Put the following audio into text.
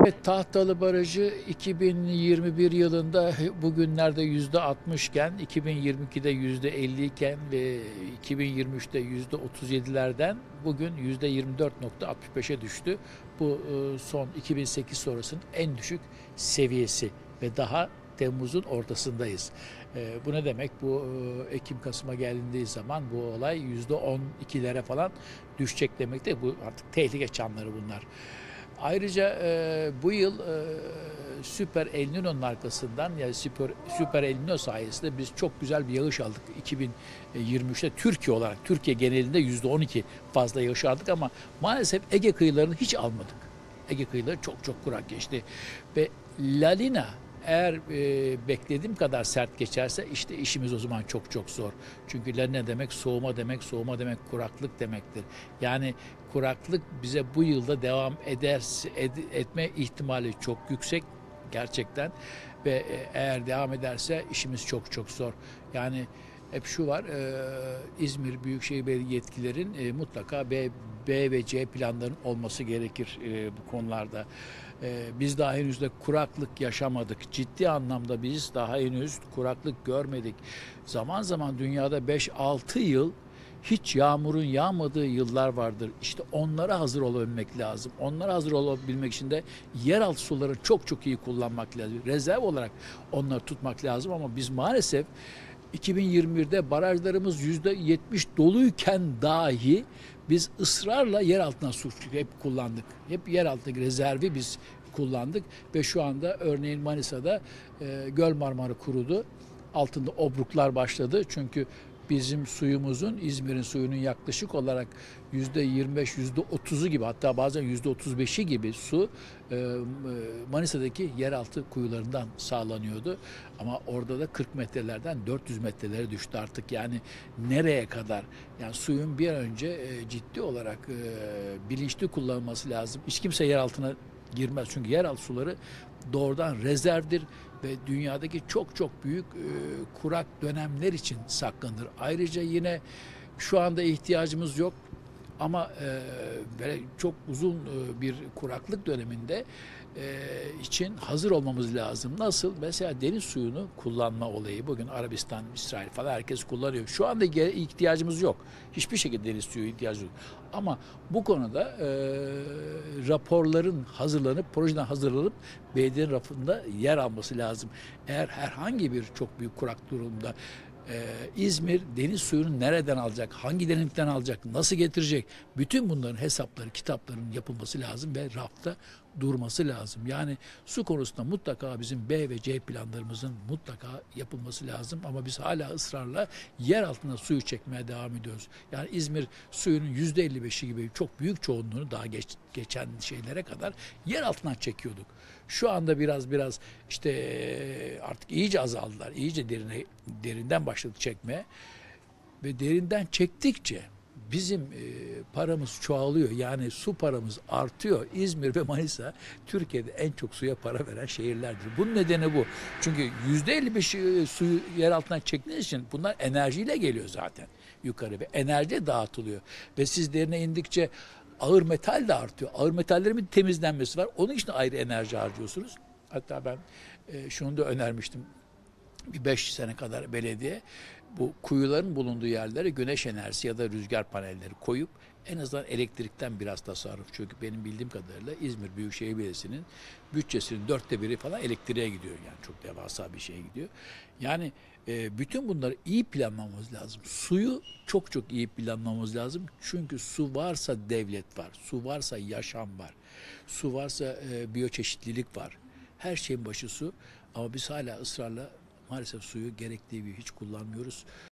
Evet, Tahtalı Barajı 2021 yılında bugünlerde %60 iken, 2022'de %50 iken ve 2023'te %37'lerden bugün %24,65'e düştü. Bu son 2008 sonrasının en düşük seviyesi ve daha Temmuz'un ortasındayız. Bu ne demek? Bu Ekim-Kasım'a gelindiği zaman bu olay %12'lere falan düşecek demektir. Bu artık tehlike çanları bunlar. Ayrıca bu yıl Süper El Niño'nun arkasından, yani Süper El Niño sayesinde biz çok güzel bir yağış aldık. 2023'te Türkiye olarak, Türkiye genelinde %12 fazla yağış aldık ama maalesef Ege kıyılarını hiç almadık. Ege kıyıları çok çok kurak geçti. Ve La Nina eğer beklediğim kadar sert geçerse işte işimiz o zaman çok çok zor. Çünkü La Nina demek soğuma demek, soğuma demek kuraklık demektir. Yani kuraklık bize bu yılda devam etme ihtimali çok yüksek gerçekten ve eğer devam ederse işimiz çok çok zor. Yani hep şu var, İzmir Büyükşehir Belediye yetkilerin mutlaka B ve C planların olması gerekir bu konularda. Biz daha henüz de kuraklık yaşamadık. Ciddi anlamda biz daha henüz kuraklık görmedik. Zaman zaman dünyada 5-6 yıl hiç yağmurun yağmadığı yıllar vardır. İşte onlara hazır olabilmek lazım. Onlara hazır olabilmek için de yeraltı suları çok çok iyi kullanmak lazım. Rezerv olarak onları tutmak lazım ama biz maalesef 2021'de barajlarımız %70 doluyken dahi biz ısrarla yer altına su hep kullandık. Hep yer altındaki rezervi biz kullandık ve şu anda örneğin Manisa'da Göl Marmara kurudu. Altında obruklar başladı. Çünkü bizim suyumuzun, İzmir'in suyunun yaklaşık olarak %25, %30'u gibi, hatta bazen %35'i gibi su Manisa'daki yeraltı kuyularından sağlanıyordu. Ama orada da 40 metrelerden 400 metrelere düştü artık. Yani nereye kadar? Yani suyun bir an önce ciddi olarak bilinçli kullanılması lazım. Hiç kimse yer altına girmez. Çünkü yeraltı suları doğrudan rezervdir ve dünyadaki çok çok büyük kurak dönemler için saklanır. Ayrıca yine şu anda ihtiyacımız yok ama böyle çok uzun bir kuraklık döneminde için hazır olmamız lazım. Nasıl? Mesela deniz suyunu kullanma olayı. Bugün Arabistan, İsrail falan herkes kullanıyor. Şu anda ihtiyacımız yok. Hiçbir şekilde deniz suyu ihtiyacı yok. Ama bu konuda raporların hazırlanıp, projeden hazırlanıp belediyenin rafında yer alması lazım. Eğer herhangi bir çok büyük kurak durumda İzmir deniz suyunu nereden alacak, hangi derinlikten alacak, nasıl getirecek? Bütün bunların hesapları, kitapların yapılması lazım ve rafta durması lazım. Yani su konusunda mutlaka bizim B ve C planlarımızın mutlaka yapılması lazım ama biz hala ısrarla yer altına suyu çekmeye devam ediyoruz. Yani İzmir suyunun %55'i gibi çok büyük çoğunluğunu daha geçen şeylere kadar yer altından çekiyorduk. Şu anda biraz işte artık iyice azaldılar. İyice derinden başladı çekmeye. Ve derinden çektikçe bizim paramız çoğalıyor. Yani su paramız artıyor. İzmir ve Manisa Türkiye'de en çok suya para veren şehirlerdir. Bunun nedeni bu. Çünkü %55 suyu yer altından çektiğiniz için bunlar enerjiyle geliyor zaten yukarı ve enerji dağıtılıyor. Ve siz derine indikçe ağır metal de artıyor. Ağır metallerin bir temizlenmesi var. Onun için ayrı enerji harcıyorsunuz. Hatta ben şunu da önermiştim. Bir 5 sene kadar belediye bu kuyuların bulunduğu yerlere güneş enerjisi ya da rüzgar panelleri koyup en azından elektrikten biraz tasarruf. Çünkü benim bildiğim kadarıyla İzmir Büyükşehir Belediyesi'nin bütçesinin 1/4 falan elektriğe gidiyor. Yani çok devasa bir şeye gidiyor. Yani bütün bunları iyi planlamamız lazım. Suyu çok çok iyi planlamamız lazım. Çünkü su varsa devlet var. Su varsa yaşam var. Su varsa biyoçeşitlilik var. Her şeyin başı su. Ama biz hala ısrarla maalesef suyu gerektiği gibi hiç kullanmıyoruz.